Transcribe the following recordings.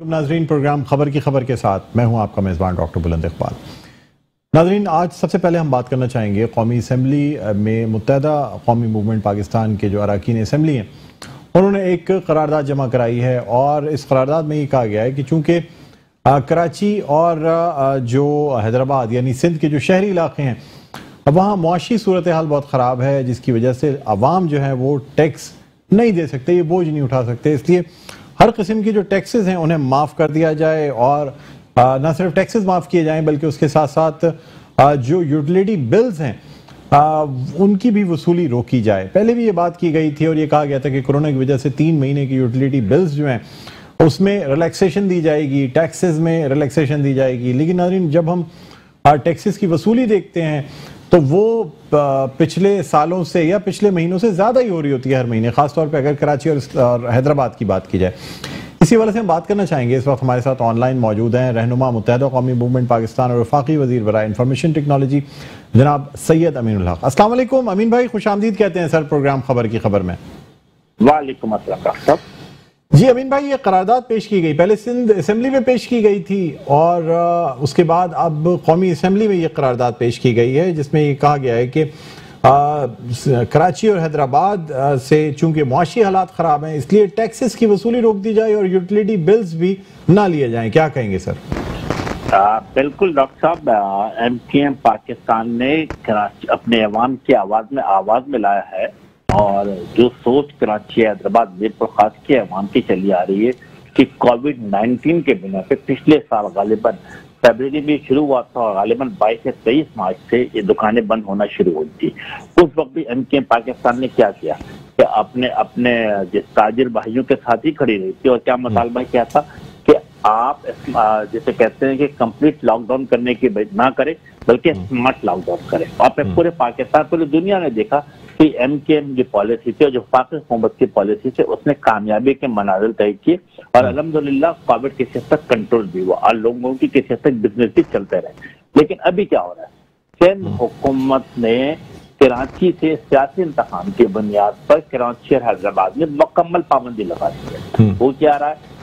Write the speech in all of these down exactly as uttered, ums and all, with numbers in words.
नाजरीन, प्रोग्राम खबर की खबर के साथ मैं हूं आपका मेज़बान डॉक्टर बुलंद इकबाल। नाजरीन, आज सबसे पहले हम बात करना चाहेंगे कौमी असम्बली में मुत्तहदा कौमी मूवमेंट पाकिस्तान के जो अरकान असम्बली हैं उन्होंने एक करारदाद जमा कराई है और इस करारदाद में ये कहा गया है कि चूँकि कराची और जो हैदराबाद यानी सिंध के जो शहरी इलाके हैं वहाँ मुआशी सूरत हाल बहुत ख़राब है, जिसकी वजह से अवाम जो है वो टैक्स नहीं दे सकते, ये बोझ नहीं उठा सकते। इसलिए हर किस्म की जो टैक्सेस हैं उन्हें माफ़ कर दिया जाए और न सिर्फ टैक्सेस माफ़ किए जाएं बल्कि उसके साथ साथ जो यूटिलिटी बिल्स हैं उनकी भी वसूली रोकी जाए। पहले भी ये बात की गई थी और ये कहा गया था कि कोरोना की वजह से तीन महीने की यूटिलिटी बिल्स जो हैं उसमें रिलैक्सेशन दी जाएगी, टैक्सेस में रिलैक्सेशन दी जाएगी। लेकिन नाज़रीन, जब हम टैक्सेस की वसूली देखते हैं तो वो पिछले सालों से या पिछले महीनों से ज़्यादा ही हो रही होती है हर महीने, ख़ासतौर पे अगर कराची और हैदराबाद की बात की जाए। इसी वजह से हम बात करना चाहेंगे। इस वक्त हमारे साथ ऑनलाइन मौजूद हैं रहनुमा मुत्तहदा कौमी मूवमेंट पाकिस्तान और वफाकी वज़ीर बराए इंफॉर्मेशन टेक्नोलॉजी जनाब सैयद अमीनुल हक। अस्सलाम वालेकुम अमीन भाई, खुश आमदीद कहते हैं सर प्रोग्राम खबर की खबर में। वालेकुम अस्सलाम जी अमीन भाई, ये करारदाद पेश की गई, पहले सिंध असम्बली में पेश की गई थी और उसके बाद अब कौमी असम्बली में ये करारदाद पेश की गई है जिसमें ये कहा गया है कि कराची और हैदराबाद से चूंकि मुआशी हालात ख़राब हैं इसलिए टैक्सेस की वसूली रोक दी जाए और यूटिलिटी बिल्स भी ना लिए जाएं। क्या कहेंगे सर? आ, बिल्कुल डॉक्टर साहब, एम के एम पाकिस्तान ने कराची अपने अवाम की आवाज़ में आवाज़ मिलाया है और जो सोच कराची हैदराबाद मीरपुर खास के अवाम की चली आ रही है कि कोविड नाइन्टीन के बिना पे पिछले साल गालिबन फरवरी में शुरू हुआ था और गालिबन बाईस से तेईस मार्च से ये दुकानें बंद होना शुरू हुई थी। उस वक्त भी एम के एम पाकिस्तान ने क्या किया कि अपने अपने जिस ताजिर भाइयों के साथ ही खड़ी रही थी और क्या मुतालबा क्या था कि आप जैसे कहते हैं कि कंप्लीट लॉकडाउन करने की ना करें बल्कि स्मार्ट लॉकडाउन करें। और पूरे पाकिस्तान पूरी दुनिया ने देखा कि एम के एम की पॉलिसी थी और जो पाक हुकूमत की पॉलिसी थी उसने कामयाबी के मनाजिल तय किए और अल्हम्दुलिल्लाह कोविड किसी हद तक कंट्रोल भी हुआ और लोगों की किसी हद तक बिजनेस भी चलते रहे। लेकिन अभी क्या हो रहा है, सिंध हुकूमत ने कराची से सियासी इंतखाम की बुनियाद पर कराची और हैदराबाद में मुकम्मल पाबंदी लगा दी है। वो क्या रहा है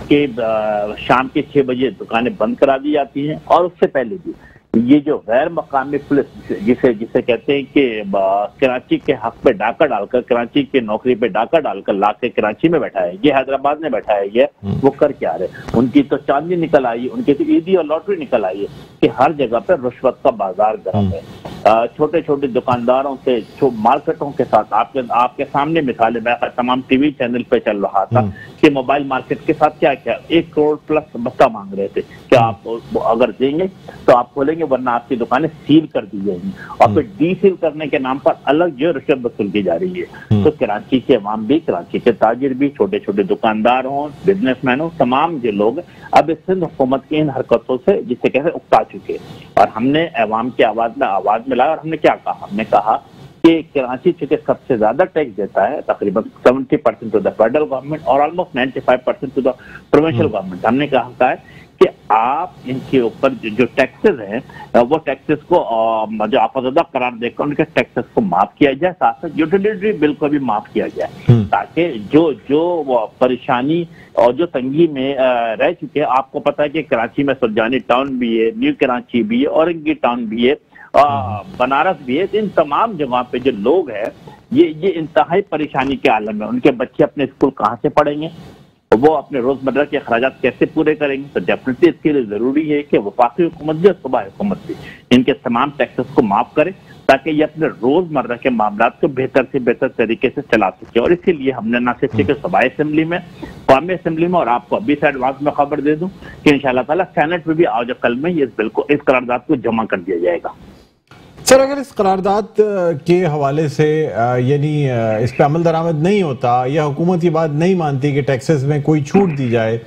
कि शाम के छह बजे दुकानें बंद करा दी जाती हैं और उससे पहले भी ये जो गैर मकामी पुलिस जिसे जिसे कहते हैं कि कराची के हक पे डाका डालकर कराची के नौकरी पे डाका डालकर ला के कराची में बैठा है, ये हैदराबाद में बैठा है, ये वो कर क्या रहे। उनकी तो चांदी निकल आई, उनकी तो ईदी और लॉटरी निकल आई है कि हर जगह पे रुश्वत का बाजार गर्म है। छोटे छोटे दुकानदारों से मार्केटों के साथ आपके आपके सामने मिसालें मैं तमाम टीवी चैनल पे चल रहा था कि मोबाइल मार्केट के साथ क्या क्या एक करोड़ प्लस भत्ता मांग रहे थे कि आप अगर देंगे तो आप खोलेंगे वरना आपकी दुकानें सील कर दी जाएंगी और फिर डी सील करने के नाम पर अलग जो रिश्वत वसूल की जा रही है। तो कराची के अवाम भी, कराची के ताजिर भी, छोटे छोटे दुकानदार हों, बिजनेसमैन हो, तमाम जो लोग अब इस सिंध हुकूमत की इन हरकतों से जिसे कहते उकता चुके और हमने अवाम की आवाज में आवाज मिलाया और हमने क्या कहा, हमने कहा कि कराची चूंकि सबसे ज्यादा टैक्स देता है तकरीबन सत्तर percent to the federal government और ऑलमोस्ट पचानवे percent to the provincial government. हमने कहा है कि आप इनके ऊपर जो टैक्सेस हैं वो टैक्सेस को जो आफाजदा करार देकर उनके टैक्सेस को माफ किया जाए, साथ साथ यूटिलिटी बिल को भी माफ किया जाए ताकि जो जो परेशानी और जो तंगी में रह चुके हैं। आपको पता है कि कराची में सुरजानी टाउन भी है, न्यू कराची भी है, औरंगी टाउन भी है, बनारस भी है। इन तमाम जगह पे जो लोग हैं ये ये इंतहाई परेशानी के आलम में, उनके बच्चे अपने स्कूल कहाँ से पढ़ेंगे, वो अपने रोजमर्रा के अखराजात कैसे पूरे करेंगे। तो डेफिनेटली इसके लिए जरूरी है कि वफाकी हुकूमत भी और सूबाई हुकूमत भी इनके तमाम टैक्सेस को माफ करे ताकि ये अपने रोजमर्रा के मामला को बेहतर से बेहतर तरीके से चला सके। और इसीलिए हमने ना सिर्फ कि सूबाई असेंबली में, कौमी असेंबली में, और आपको अभी से एडवांस में खबर दे दूं कि इंशाअल्लाह ताला सेनेट में भी आज कल में इस बिल को, इस करारदाद को जमा कर दिया जाएगा। सर, अगर इस करारदाद के हवाले से यानी इस पे अमल दरामद नहीं होता या हुकूमत ये बात नहीं मानती कि टैक्सेस में कोई छूट दी जाए,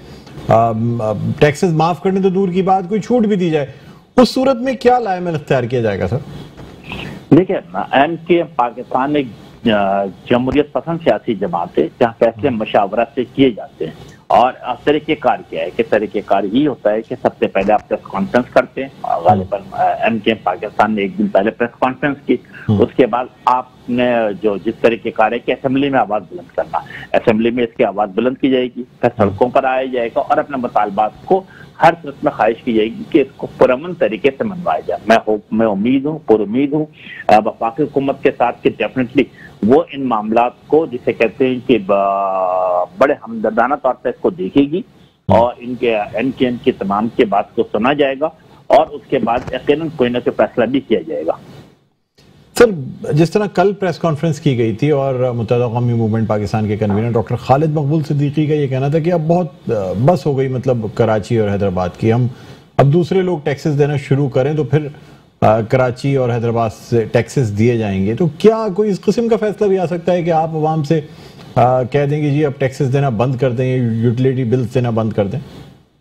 टैक्सेस माफ करने तो दूर की बात कोई छूट भी दी जाए, उस सूरत में क्या लाएमल इख्तियार किया जाएगा सर? देखिए ना, एम के एम पाकिस्तान एक जमहूरियत पसंद सियासी जमात है जहाँ फैसले मशावरत से किए जाते हैं और तरीक़ेकार क्या है कि तरीक़ेकार ये होता है कि सबसे पहले आप प्रेस कॉन्फ्रेंस करते हैं, गालिबन एम के एम पाकिस्तान ने एक दिन पहले प्रेस कॉन्फ्रेंस की, उसके बाद आपने जो जिस तरीक़ेकार है कि असेंबली में आवाज़ बुलंद करना, असेंबली में इसकी आवाज़ बुलंद की जाएगी, फिर सड़कों पर आया जाएगा और अपने मुतालबात को हर सूरत में ख्वाहिश की जाएगी कि इसको पुरअमन तरीके से मनवाया जाए। मैं हो, मैं उम्मीद हूँ पुर उम्मीद हूँ वफाकी हुकूमत के साथ कि डेफिनेटली वो इन मामलात को जिसे कहते हैं कि बड़े हमदर्दाना तौर पर इसको देखेगी और इनके एम के एम की तमाम के बात को सुना जाएगा और उसके बाद यकीनन कोई ना कोई फैसला भी किया जाएगा। सर, जिस तरह कल प्रेस कॉन्फ्रेंस की गई थी और मुत्तहदा कौमी मूवमेंट पाकिस्तान के कन्वीनर डॉक्टर खालिद मकबूल सिद्दीकी का ये कहना था कि अब बहुत बस हो गई, मतलब कराची और हैदराबाद की, हम अब दूसरे लोग टैक्सेस देना शुरू करें तो फिर आ, कराची और हैदराबाद से टैक्सेस दिए जाएंगे। तो क्या कोई इस किस्म का फैसला भी आ सकता है कि आप अवाम से आ, कह देंगे जी अब टैक्सेस देना बंद कर दें, यूटिलिटी बिल्स देना बंद कर दें?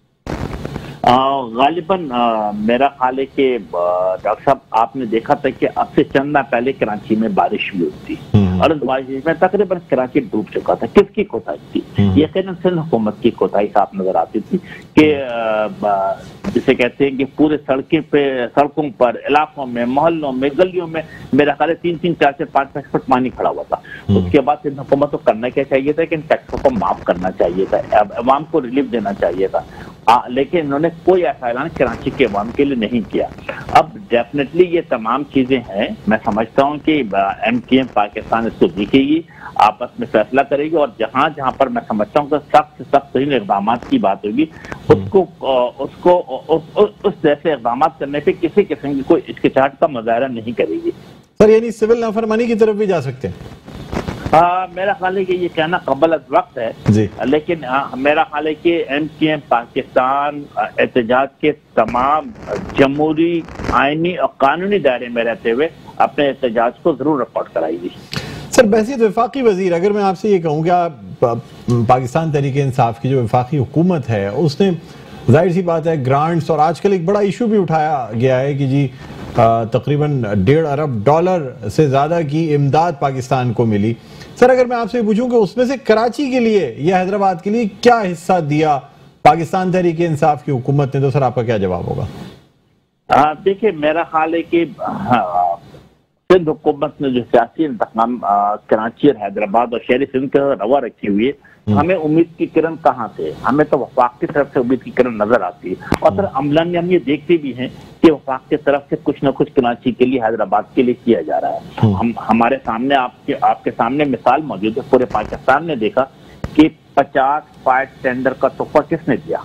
गालिबन मेरा ख्याल है कि डॉक्टर साहब आपने देखा था कि अब से चंद माह पहले कराची में बारिश हुई थी और उस बारिश में तकरीबन कराची डूब चुका था। किसकी कोताही थी? यकीनन सिंध हुकूमत की कोताही साफ नजर आती थी कि जिसे कहते हैं कि पूरे सड़कें पे सड़कों पर इलाकों में मोहल्लों में गलियों में मेरा ख्याल है तीन तीन चार से पाँच पाँच फुट पानी खड़ा हुआ था। उसके बाद सिंध हुकूमत को करना क्या चाहिए था कि इन टैक्सों को माफ करना चाहिए था, अवाम को रिलीफ देना चाहिए था, आ, लेकिन इन्होंने कोई ऐसा ऐलान कराची के अवाम के लिए नहीं किया। अब डेफिनेटली ये तमाम चीजें हैं, मैं समझता हूँ कि एम के एम पाकिस्तान इसको देखेगी, आपस में फैसला करेगी और जहां जहां पर मैं समझता हूँ कि सख्त सख्त इकदाम की बात होगी उसको उसको उस, उस, उस जैसे इकदाम करने पे किसी किस्म की कोई हिचकिचाहट का मुजाहरा नहीं करेगी। सर, यानी सिविल नाफरमानी की तरफ भी जा सकते हैं? आ, मेरा ख्याल है कि ये कहना कबल अज वक्त है जी। लेकिन आ, मेरा ख्याल है कि एम के एम पाकिस्तान एहतजाज के तमाम जमहूरी आईनी और कानूनी दायरे में रहते हुए अपने एहतजाज को जरूर रिकॉर्ड कराएगी। सर, बहसीत वफाकी वजीर, अगर मैं आपसे ये कहूँ कि पाकिस्तान तहरीक इंसाफ की जो वफाकी हुकूमत है उसने जाहिर सी बात है ग्रांट्स और आजकल एक बड़ा इशू भी उठाया गया है कि जी तकरीबन डेढ़ अरब डॉलर से ज्यादा की इमदाद पाकिस्तान को मिली। सर, अगर मैं आपसे पूछूं कि उसमें से कराची के लिए या हैदराबाद के लिए क्या हिस्सा दिया पाकिस्तान तहरीक इंसाफ की हुकूमत ने, तो सर आपका क्या जवाब होगा? देखिए, मेरा ख्याल है कि सिंध हुकूमत ने जो सियासी इंतकाम कराची और हैदराबाद और शहरी सिंध के रवा रखी हुई है, हमें उम्मीद की किरण कहाँ से? हमें तो वफाक की तरफ से उम्मीद की किरण नजर आती है और सर अमलन हम ये देखते भी हैं कि वफाक की तरफ से कुछ न कुछ कराची के लिए हैदराबाद के लिए किया जा रहा है। हम हमारे सामने आपके आपके सामने मिसाल मौजूद है, पूरे पाकिस्तान ने देखा कि पचास फाइट टेंडर का तोहफा किसने दिया,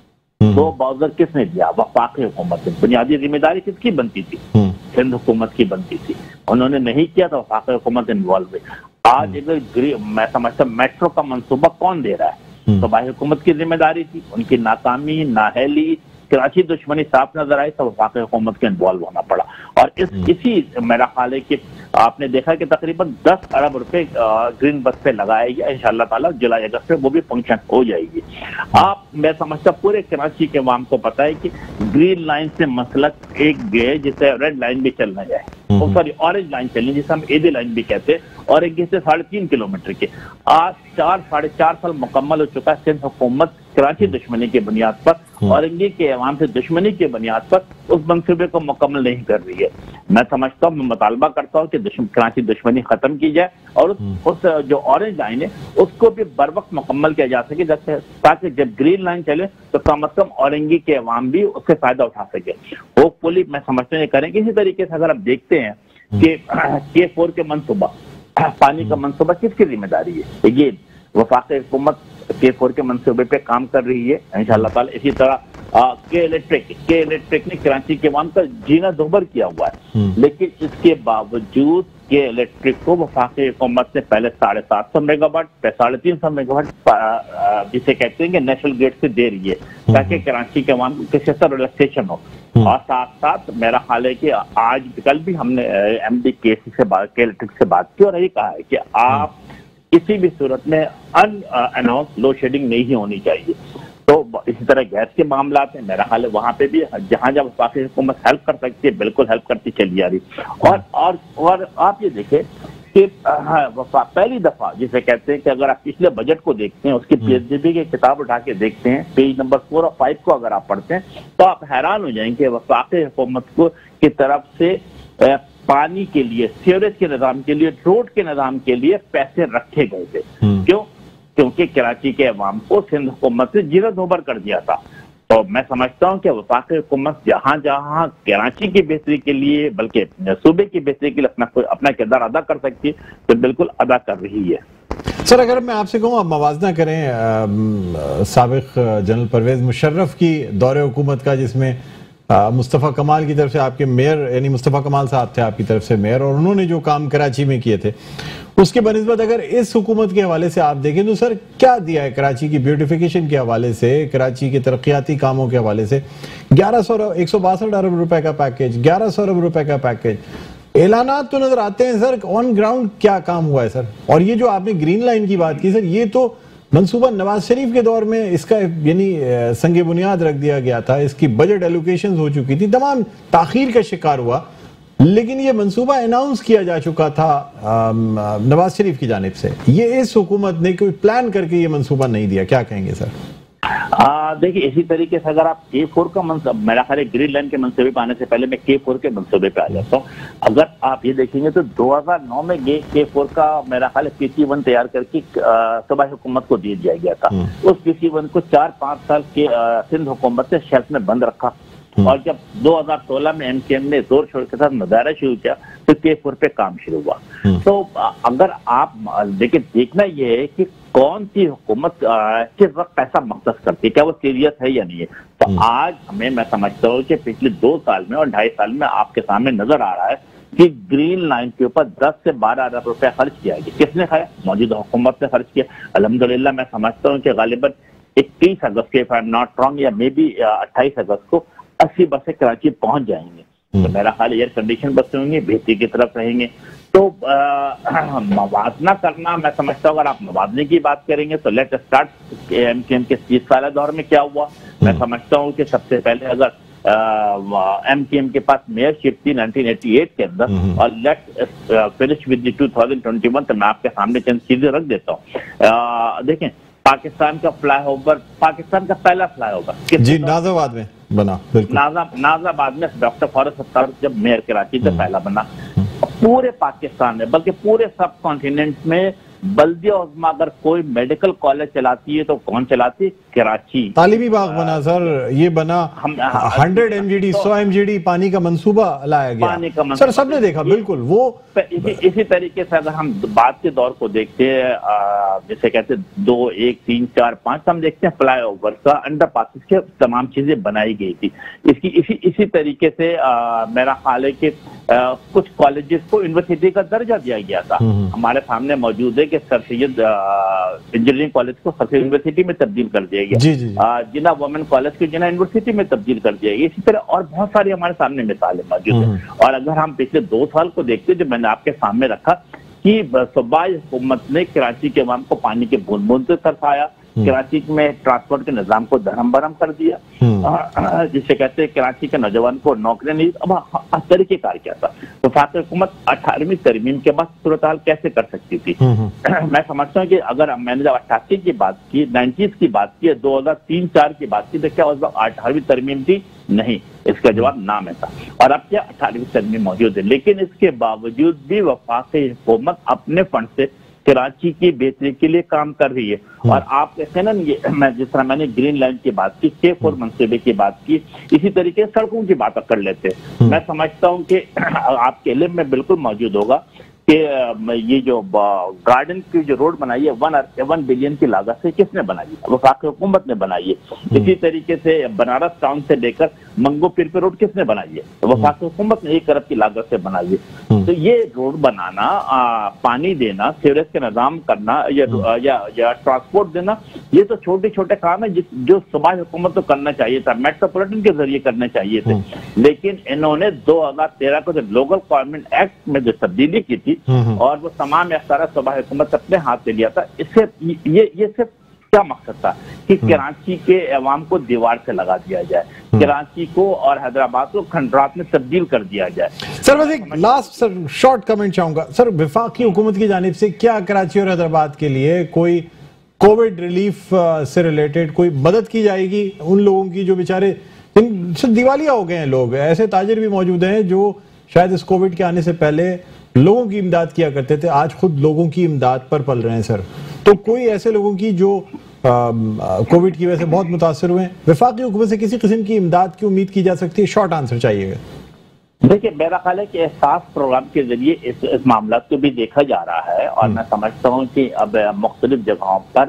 दो बाउजर किसने दिया? वफाक हुकूमत ने। बुनियादी जिम्मेदारी किसकी बनती थी? सिंध हुकूमत की बनती थी, उन्होंने नहीं किया तो वफाक हुकूमत इन्वॉल्व हुई। आज अगर मैं समझता मेट्रो का मंसूबा कौन दे रहा है? तो भाई हुकूमत की जिम्मेदारी थी, उनकी नाकामी नाहली कराची दुश्मनी साफ नजर आई तो वफाक हुकूमत के इन्वॉल्व होना पड़ा और इस इसी मेरा ख्याल है कि आपने देखा कि तकरीबन दस अरब रुपए ग्रीन बस पे लगाया गया, इंशाअल्लाह ताला जुलाई अगस्त में वो भी फंक्शन हो जाएगी। आप मैं समझता पूरे कराची के अवाम को पता है कि ग्रीन लाइन से मसलक एक गए जिसे रेड लाइन भी चलना जाए, सॉरी ऑरेंज लाइन चलनी जिसे हम एदी लाइन भी कहते हैं, और एक से साढ़े तीन किलोमीटर के आज चार साढ़े चार साल मुकम्मल हो चुका है। सिंध हुकूमत कराची दुश्मनी की बुनियाद पर और इंगे के अवाम से दुश्मनी की बुनियाद पर उस मंसूबे को मुकम्मल नहीं कर रही है। मैं समझता हूँ, मैं मुतालबा करता हूँ कि दुश्मन कराची दुश्मनी खत्म की जाए और उस, उस जो ऑरेंज लाइन है उसको भी बर वक्त मुकम्मल किया जा सके, ताकि जब ग्रीन लाइन चले तो कम अज कम औरंगी के अवाम भी उससे फायदा उठा सके। होपफुली मैं समझते हैं करेंगे। इसी तरीके से अगर आप देखते हैं कि के फोर के मनसूबा पानी का मनसूबा किसकी जिम्मेदारी है? ये वफाक हुकूमत के फोर के मनसूबे पे काम कर रही है इंशाअल्लाह ताला। इसी तरह के इलेक्ट्रिक के इलेक्ट्रिक ने कराची के अवाम का जीना दुभर किया हुआ है, लेकिन इसके बावजूद के इलेक्ट्रिक को वफाक हुकूमत ने पहले साढ़े सात सौ मेगावाट पे साढ़े तीन सौ मेगावाट जिसे कहते हैं कि नेशनल ग्रिड से दे रही है ताकि कराची के अवाम को किसी तरह रिलैक्सेशन हो। और साथ साथ मेरा ख्याल है कि आज कल भी हमने एम डी के सी से बात के इलेक्ट्रिक से बात की और यही कहा है कि आप किसी भी सूरत में अन अनाउंस लोड शेडिंग नहीं होनी चाहिए। तो इसी तरह गैस के मामला है, मेरा ख्याल है वहां पे भी जहां जहां वफाकी हुकूमत हेल्प कर सकती है बिल्कुल हेल्प करती चली जा रही। और और और आप ये देखें कि हाँ, पहली दफा जिसे कहते हैं कि अगर आप पिछले बजट को देखते हैं, उसकी पीएचडी की किताब उठा के देखते हैं, पेज नंबर फोर और फाइव को अगर आप पढ़ते हैं तो आप हैरान हो जाएंगे वफाकी हुकूमत को की तरफ से पानी के लिए, सीवरेज के निजाम के लिए, रोड के निजाम के लिए पैसे रखे गए थे। क्यों? क्योंकि कराची के अवाम को सिंध हुकूमत से जीरो धोबर कर दिया था। तो मैं समझता हूँ कि वफाकी हुकूमत जहाँ जहाँ कराची की बेहतरी के लिए, बल्कि सूबे की बेहतरी के लिए अपना अपना किरदार अदा कर सकती है तो बिल्कुल अदा कर रही है। सर, अगर मैं आपसे कहूँ आप मवाजना करें साबिक जनरल परवेज मुशर्रफ की दौरे हुकूमत का, जिसमें मुस्तफ़ा कमाल की तरफ से आपके मेयर, यानी मुस्तफ़ा कमाल साहब थे आपकी तरफ से मेयर, और उन्होंने जो काम कराची में किए थे उसके बनिस्बत अगर इस हुकूमत के हवाले से आप देखें तो सर क्या दिया है कराची की ब्यूटिफिकेशन के हवाले से, कराची के तरक्याती कामों के हवाले से? ग्यारह सौ एक सौ बासठ अरब रुपए का पैकेज, ग्यारह सौ अरब रुपए का पैकेज, ऐलानात तो नजर आते हैं सर, ऑन ग्राउंड क्या काम हुआ है सर? और ये जो आपने ग्रीन लाइन की बात की सर, ये तो मंसूबा नवाज शरीफ के दौर में इसका यानी संगे बुनियाद रख दिया गया था, इसकी बजट एलोकेशन हो चुकी थी, तमाम ताखीर का शिकार हुआ, लेकिन ये मंसूबा अनाउंस किया जा चुका था नवाज शरीफ की जानिब से। ये इस हुकूमत ने कोई प्लान करके ये मंसूबा नहीं दिया, क्या कहेंगे सर? देखिए, इसी तरीके से अगर आप के फोर का मंसूबा, मेरा ख्याल है ग्रीन लाइन के मंसूबे पे आने से पहले मैं के फोर के मंसूबे पे आ जाता हूँ। अगर आप ये देखेंगे तो दो हज़ार नौ में ये के फोर का मेरा ख्याल है पीसी वन तैयार करके सूबाई हुकूमत को दे दिया गया था। उस पीसी वन को चार पांच साल के सिंध हुकूमत ने शेल्फ में बंद रखा, और जब दो हज़ार सोलह में एमकेएम ने जोर शोर के साथ मुजाहरा शुरू किया तो के फोर पे काम शुरू हुआ। तो अगर आप देखिए, देखना यह है कि कौन सी हुकूमत किस वक्त पैसा मकसद करती है, क्या वो सीरियस है या नहीं है। तो आज हमें, मैं समझता हूँ कि पिछले दो साल में और ढाई साल में आपके सामने नजर आ रहा है कि ग्रीन लाइन के ऊपर दस से बारह अरब रुपया खर्च किया गया। किसने खाया? मौजूदा हुकूमत ने खर्च किया। अल्हम्दुलिल्लाह मैं समझता हूँ कि गालिबन इक्कीस अगस्त के, if I am not wrong, या मे बी अट्ठाईस अगस्त को अस्सी बसें कराची पहुंच जाएंगे। तो मेरा ख्याल एयर कंडीशन बसें होंगी, बेहतरी की तरफ रहेंगे। तो मवाजना करना, मैं समझता हूँ अगर आप मवाजने की बात करेंगे तो लेट स्टार्ट एमकेएम के तीस साल दौर में क्या हुआ। मैं समझता हूँ कि सबसे पहले अगर एमकेएम के पास मेयरशिप थी नाइनटीन एटी एट के अंदर, और let finish with two thousand twenty one, तो मैं आपके सामने चंद चीजें रख देता हूँ। देखें, पाकिस्तान का फ्लाईओवर, पाकिस्तान का पहला फ्लाईओवर जी नाजाबाद में बना, नाजा नाजाबाद में डॉक्टर फॉरस सत्तार जब मेयर कराची से पहला बना। पूरे पाकिस्तान में, बल्कि पूरे सब कॉन्टिनेंट में बल्दिया उज़्मा अगर कोई मेडिकल कॉलेज चलाती है तो कौन चलाती है? कराची। तालिबी बाग बना सर, ये बना हंड्रेड एमजीडी, सौ एमजीडी पानी का मंसूबा लाया गया, पानी का सर सबने देखा। बिल्कुल वो इसी, इसी तरीके से अगर हम बाद के दौर को देखते हैं, जैसे कहते हैं दो एक तीन चार पांच, हम देखते हैं फ्लाई ओवर का, अंडर पासिस के तमाम चीजें बनाई गई थी। इसकी इसी इसी तरीके से आ, मेरा ख्याल है कि आ, कुछ कॉलेजेस को यूनिवर्सिटी का दर्जा दिया गया था। हमारे सामने मौजूद है कि सर सैयद इंजीनियरिंग कॉलेज को सर सैयद यूनिवर्सिटी में तब्दील कर दिया गया, जी जी। जिना वुमेन कॉलेज को जिना यूनिवर्सिटी में तब्दील कर दिया गया। इसी तरह और बहुत सारी हमारे सामने मिसालें मौजूद है। और अगर हम पिछले दो साल को देखते हैं, जो मैंने आपके सामने रखा कि सूबाई हुकूमत ने कराची के अवाम को पानी के बूंद बूंद से तरसाया, कराची में ट्रांसपोर्ट के निजाम को धर्म भरम कर दिया, जिसे कहते हैं कराची के नौजवान को नौकरियां नहीं। अब तरीकेकार क्या था? वफाकी हुकूमत अठारहवीं तरमीम के बाद सूरत हाल कैसे कर सकती थी? मैं समझता हूँ कि अगर मैंने जब अट्ठासी की बात की, नाइन्टीज की बात की, दो हजार तीन चार की बात की, तो क्या उस वक्त अठारहवीं तरमीम थी? नहीं, इसका जवाब नाम है था। और अब क्या अठारहवीं तरमीम मौजूद है, लेकिन इसके बावजूद भी वफाकी हुकूमत अपने फंड से कराची की बेहतरी के लिए काम कर रही है। और आप कहते हैं ना, ये मैं जिस तरह मैंने ग्रीन लाइन की बात की, के फोर मंसूबे की बात की, इसी तरीके से सड़कों की बात कर लेते हैं। मैं समझता हूँ कि आपके इल्म में बिल्कुल मौजूद होगा कि ये जो गार्डन की जो रोड बनाई है वन वन बिलियन की लागत से किसने बनाई है? वफाकी हुकूमत ने बनाई है। इसी तरीके से बनारस टाउन से लेकर मंगो पीर पे रोड किसने बनाई है? तो वफाकी हुकूमत ने एक अरब की लागत से बनाई है। तो ये रोड बनाना, आ, पानी देना, सीवरेज के निजाम करना, या, या, या ट्रांसपोर्ट देना, ये तो छोटे छोटे काम है जो सूबाई हुकूमत को करना चाहिए था, मेट्रोपॉलिटन के जरिए करने चाहिए थे। लेकिन इन्होंने दो हजार तेरह को जो लोकल गवर्नमेंट एक्ट में जो तब्दीली की थी और वो तमाम अख्तियार सूबाई हुकूमत अपने हाथ में लिया था, इससे ये ये सिर्फ क्या मकसद था कि कराची के अवाम को दीवार से लगा दिया जाए, कराची को और हैदराबाद को खंडरात में तब्दील कर दिया जाए। सर बस एक लास्ट सर शॉर्ट कमेंट चाहूंगा सर, वफाकी हुकूमत की जानिब से क्या कराची और हैदराबाद के लिए कोई कोविड रिलीफ से रिलेटेड कोई मदद की जाएगी उन लोगों की जो बेचारे दिवालिया हो गए हैं? लोग ऐसे ताजिर भी मौजूद हैं जो शायद इस कोविड के आने से पहले लोगों की इमदाद किया करते थे, आज खुद लोगों की इमदाद पर पल रहे हैं सर। तो कोई ऐसे लोगों की जो कोविड की वजह से बहुत मुतासर हुए हैं, वफाकी हुकूमत से किसी किस्म की इमदाद की उम्मीद की जा सकती है? शॉर्ट आंसर चाहिएगा। देखिए, मेरा ख्याल है कि एहसास प्रोग्राम के जरिए इस, इस मामला को भी देखा जा रहा है और मैं समझता हूँ कि अब मुख्तलिफ जगहों पर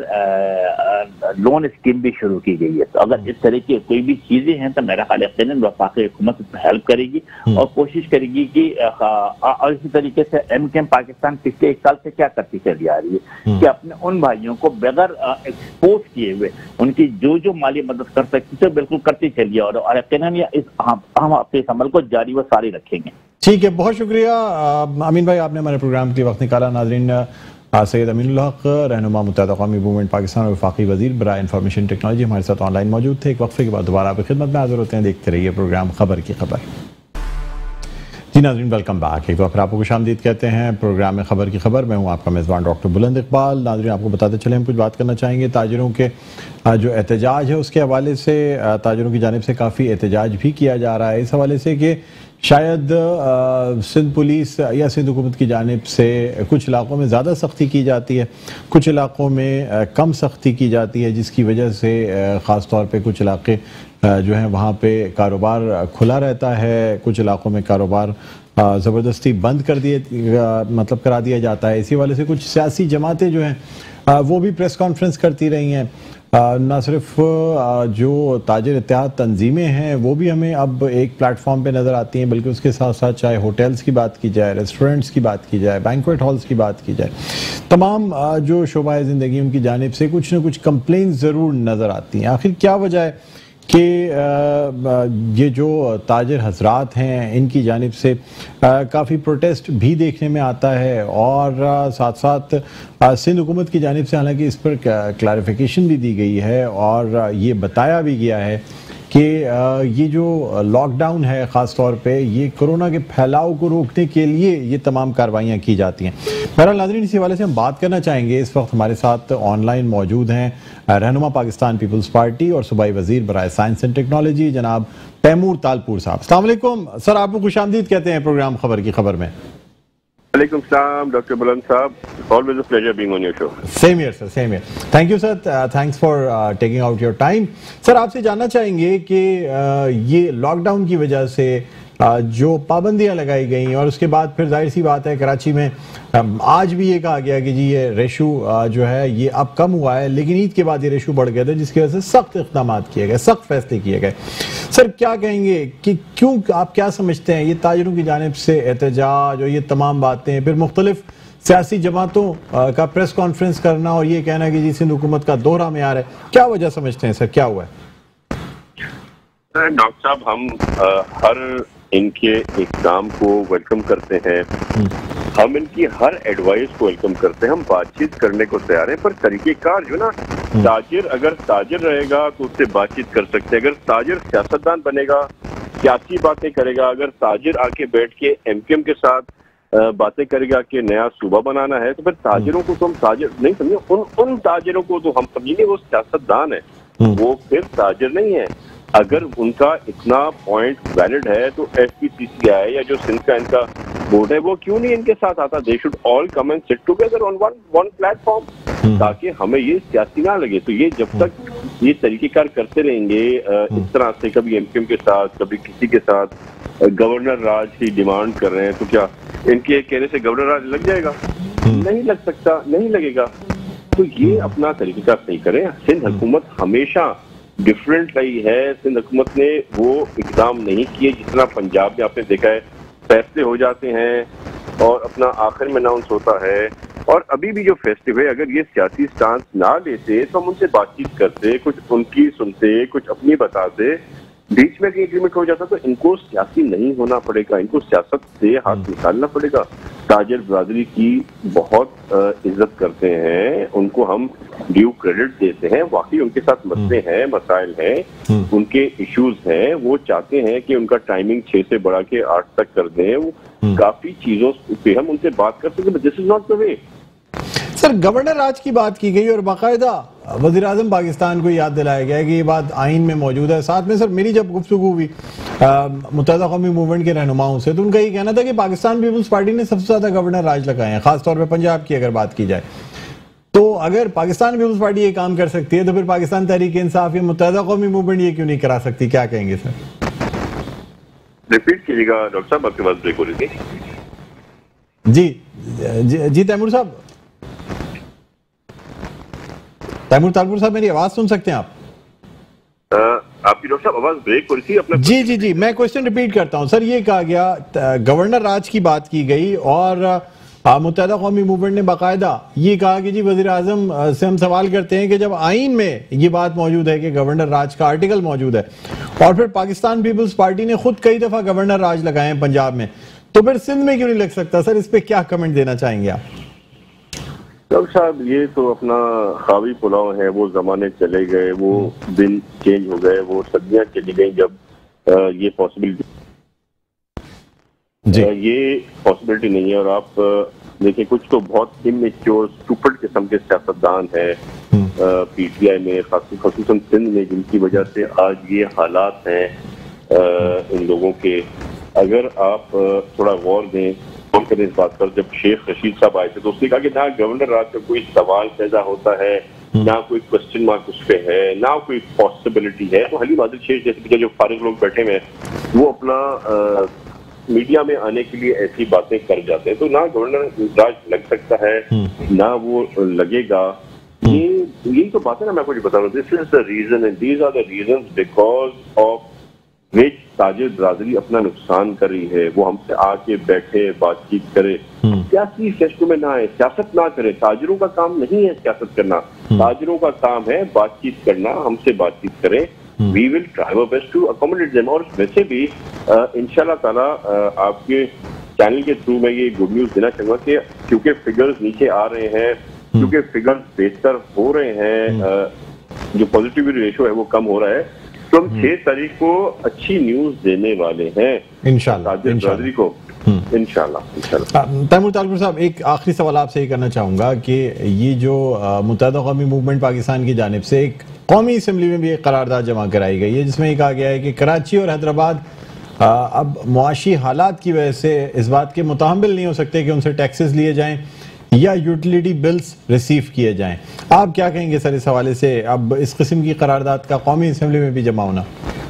लोन स्कीम भी शुरू की गई है। तो अगर इस तरह की कोई भी चीजें हैं तो मेरा ख्याल है वफाकी हुकूमत हेल्प करेगी और कोशिश करेगी कि, और इसी तरीके से एम के एम पाकिस्तान पिछले एक साल से क्या करती चली आ रही है कि अपने उन भाइयों को बगैर एक्सपोज किए हुए उनकी जो जो माली मदद कर सकती है बिल्कुल करती चलिए और यकीनन इस हम अपने इस अमल को जारी व सारी रखेंगे। ठीक है, बहुत शुक्रिया अमीन भाई, आपने हमारे प्रोग्राम के लिए वक्त निकाला। नाजरीन, सैयद अमीनुल हक, रहनुमा मुत्तहदा कौमी मूवमेंट पाकिस्तान और वफाकी वजीर बराए इंफॉर्मेशन टेक्नोलॉजी हमारे साथ ऑनलाइन मौजूद थे। एक वक्फे के बाद दोबारा आपकी खिदमत में हाजिर होते हैं। देखते रहिए प्रोग्राम खबर की खबर। जी नाज़रीन, वेलकम बैक। एक बार फिर आपको खुशामदीद कहते हैं प्रोग्राम में खबर की खबर। मैं हूं आपका मेज़बान डॉक्टर बुलंद इकबाल। नाज़रीन, आपको बताते चले हम कुछ बात करना चाहेंगे ताजिरों के जो एहतजाज है उसके हवाले से। ताजिरों की जानिब से काफ़ी एहतजाज भी किया जा रहा है इस हवाले से कि शायद सिंध पुलिस या सिंध हुकूमत की जानिब से कुछ इलाकों में ज़्यादा सख्ती की जाती है, कुछ इलाकों में कम सख्ती की जाती है, जिसकी वजह से ख़ास तौर पे कुछ इलाके जो हैं वहाँ पे कारोबार खुला रहता है, कुछ इलाकों में कारोबार ज़बरदस्ती बंद कर दिए मतलब करा दिया जाता है। इसी वाले से कुछ सियासी जमातें जो हैं वो भी प्रेस कॉन्फ्रेंस करती रही हैं। न सिर्फ जो ताजिर इत्तेहाद तंजीमें हैं वो भी हमें अब एक प्लेटफॉर्म पे नज़र आती हैं, बल्कि उसके साथ साथ चाहे होटल्स की बात की जाए, रेस्टोरेंट्स की बात की जाए, बैंक्वेट हॉल्स की बात की जाए, तमाम जो शोबाए ज़िंदगी उनकी जानिब से कुछ न कुछ कंप्लेंट ज़रूर नज़र आती हैं। आखिर क्या वजह है कि ये जो ताजिर हजरात हैं इनकी जानिब से काफ़ी प्रोटेस्ट भी देखने में आता है और साथ साथ सिंध हुकूमत की जानिब से हालांकि इस पर क्लैरिफिकेशन भी दी गई है और ये बताया भी गया है कि ये जो लॉकडाउन है ख़ास तौर पे ये कोरोना के फैलाव को रोकने के लिए ये तमाम कार्रवाइयाँ की जाती हैं। बहरहाल नाज़रीन, इसी हवाले से हम बात करना चाहेंगे। इस वक्त हमारे साथ ऑनलाइन मौजूद हैं रहनुमा पाकिस्तान पीपल्स पार्टी और सूबाई वजीर बराए साइंस एंड टेक्नोलॉजी जनाब तैमूर तालपुर साहब। अस्सलाम वालेकुम सर, आपको खुशामदीद कहते हैं प्रोग्राम खबर की खबर में। वालेकुम सलाम डॉक्टर बुलंद साहब, always a pleasure being on your show. Same here sir, same here. Thank you sir, thanks for taking out your time. Sir, आपसे जानना चाहेंगे कि uh, ये लॉकडाउन की वजह से uh, जो पाबंदियां लगाई गई और उसके बाद फिर जाहिर सी बात है कराची में um, आज भी ये कहा गया कि जी ये रेशू uh, जो है ये अब कम हुआ है, लेकिन ईद के बाद ये रेशू बढ़ गया था जिसकी वजह से सख्त इक़दाम किए गए, सख्त फैसले किए गए। सर, क्या कहेंगे कि क्यों, आप क्या समझते हैं ये ताजिरों की जानिब से एहतजाज और ये तमाम बातें, फिर मुख्तलिफ सियासी जमातों का प्रेस कॉन्फ्रेंस करना और ये कहना कि जी सिंध हुकूमत का दोहरा मेयार है, क्या वजह समझते हैं सर, क्या हुआ है? डॉक्टर साहब, हम आ, हर इनके इक़दाम को वेलकम करते हैं, हम इनकी हर एडवाइस को वेलकम करते हैं, हम बातचीत करने को तैयार हैं, पर तरीकेकार जो ना, ताजिर अगर ताजिर रहेगा तो उससे बातचीत कर सकते हैं। अगर ताजिर सियासतदान बनेगा, सियासी बातें करेगा, अगर ताजिर आके बैठ के एमकेएम के साथ बातें करेगा कि नया सूबा बनाना है, तो फिर ताजिरों को तो हम ताजिर नहीं समझे, उन उन ताजिरों को तो हम समझेंगे वो सियासतदान है, वो फिर ताजिर नहीं है। अगर उनका इतना पॉइंट वैलिड है तो एफपीसीसीआई या जो सिंध का इनका बोर्ड है वो क्यों नहीं इनके साथ आता? They should all come and sit together on one one platform, ताकि हमें ये सियासी ना लगे। तो ये जब तक ये तरीकेकार करते रहेंगे इस तरह से, कभी एमकेएम के साथ, कभी किसी के साथ, गवर्नर राज की डिमांड कर रहे हैं, तो क्या इनके कहने से गवर्नर राज लग जाएगा? नहीं लग सकता, नहीं लगेगा। तो ये अपना तरीकेकार सही करें। सिंध हुकूमत हमेशा डिफरेंट रही है, सिंध हुकूमत ने वो इकदाम नहीं किए जितना पंजाब में आपने देखा है, फैसले हो जाते हैं और अपना आखिर में अनाउंस होता है। और अभी भी जो फेस्टिव है, अगर ये सियासी स्टांस ना लेते तो हम उनसे बातचीत करते, कुछ उनकी सुनते, कुछ अपनी बताते, बीच में कहीं एग्रीमेंट हो जाता तो इनको सियासी नहीं होना पड़ेगा, इनको सियासत से हाथ निकालना पड़ेगा। ताजर बरादरी की बहुत इज्जत करते हैं, उनको हम ड्यू क्रेडिट देते हैं। वाकई उनके साथ मसले हैं, मसाइल हैं, उनके इश्यूज हैं। वो चाहते हैं कि उनका टाइमिंग छह से बढ़ा के आठ तक कर दें। वो काफी चीजों पे हम उनसे बात कर सकते हैं। This is not the way. Sir, governor राज की बात की गई और बाकायदा वज़ीर आज़म पाकिस्तान को याद दिलाया गया कि ये बात आइन में मौजूद है। साथ में सर मेरी जब गुफ्तगू हुई मुत्तहदा कौमी मूवमेंट के रहनुमाओं से, तो उनका ये कहना था कि पाकिस्तान पीपल्स पार्टी ने सबसे ज्यादा गवर्नर राज लगाए हैं, खासतौर पर पंजाब की अगर बात की जाए। तो अगर पाकिस्तान पीपल्स पार्टी ये काम कर सकती है तो फिर पाकिस्तान तहरीक इंसाफ या मुत्तहदा कौमी मूवमेंट ये क्यों नहीं करा सकती? क्या कहेंगे सर? रिपीट कीजिएगा डॉक्टर साहब, आपके पास ब्रेक हो रही थी। जी जी, जी तैमूर साहब, तैमूर तालपुर साहब, मेरी आवाज सुन सकते हैं आप? आ, आपकी डॉक्टर साहब आवाज ब्रेक हो रही थी अपना। जी जी जी, मैं क्वेश्चन रिपीट करता हूं सर। ये कहा गया गवर्नर राज की बात की गई और मुत्तहदा कौमी मूवमेंट ने बाकायदा ये कहा कि जी वजीर आजम से हम सवाल करते हैं कि जब आइन में ये बात मौजूद है कि गवर्नर राज का आर्टिकल मौजूद है और फिर पाकिस्तान पीपल्स पार्टी ने खुद कई दफा गवर्नर राज लगाए हैं पंजाब में, तो फिर सिंध में क्यों नहीं लग सकता? सर इस पे क्या कमेंट देना चाहेंगे आप? डॉक्टर साहब, ये तो अपना खावी पुलाव है। वो जमाने चले गए, वो दिन चेंज हो गए, वो सदियां चली गई जब आ, ये पॉसिबिलिटी ये पॉसिबिलिटी नहीं है। और आप देखिए, कुछ तो बहुत इमेच्योर स्टूपिड किस्म के सियासतदान हैं पीटीआई में, खासतौर सिंध में, जिनकी वजह से आज ये हालात हैं इन लोगों के। अगर आप थोड़ा गौर दें करें इस बात पर, जब शेख रशीद साहब आए थे तो उसने कहा कि ना गवर्नर राज का कोई सवाल पैदा होता है, ना कोई क्वेश्चन मार्क उस पे है, ना कोई पॉसिबिलिटी है। तो हलीम आदिल शेख जैसे जो फारिग लोग बैठे हुए हैं वो अपना आ, मीडिया में आने के लिए ऐसी बातें कर जाते हैं। तो ना गवर्नर राज लग सकता है, ना वो लगेगा। ये यही तो बात है ना, मैं आपको बता रहा हूँ। This is the reason and these are the reasons because of which ताजिर बरादरी अपना नुकसान कर रही है। वो हमसे आके बैठे, बातचीत करे, सियासी फेस्टो में ना आए, सियासत ना करे। ताजिरों का काम नहीं है सियासत करना, ताजिरों का काम है बातचीत करना। हमसे बातचीत करें, we will try our best to accommodate them. और वैसे भी इंशाल्लाह ताला आपके चैनल के थ्रू मैं ये गुड न्यूज देना चाहूंगा कि क्योंकि फिगर्स नीचे आ रहे हैं, क्योंकि फिगर्स बेहतर हो रहे हैं, जो पॉजिटिविटी रेशो है वो कम हो रहा है, तो हम छह तारीख को अच्छी न्यूज देने वाले हैं इंशाल्लाह ताजिर बरादरी को। इंशाल्लाह इंशाल्लाह। तैमूर तालपुर साहब, एक आखिरी सवाल आपसे ये करना चाहूंगा कि ये जो मुत्तहदा कौमी मूवमेंट पाकिस्तान की जानिब से एक कौमी असम्बली में भी एक करारदाद जमा कराई गई है जिसमें ये कहा गया है कि कराची और हैदराबाद अब मुआशी हालात की वजह से इस बात के मुताहम्मिल नहीं हो सकते कि उनसे टैक्सेस लिए जाएं या यूटिलिटी बिल्स रिसीव किए जाएं। आप क्या कहेंगे सर इस हवाले से? अब इस किस्म की करारदाद का कौमी असम्बली में भी जमा होना,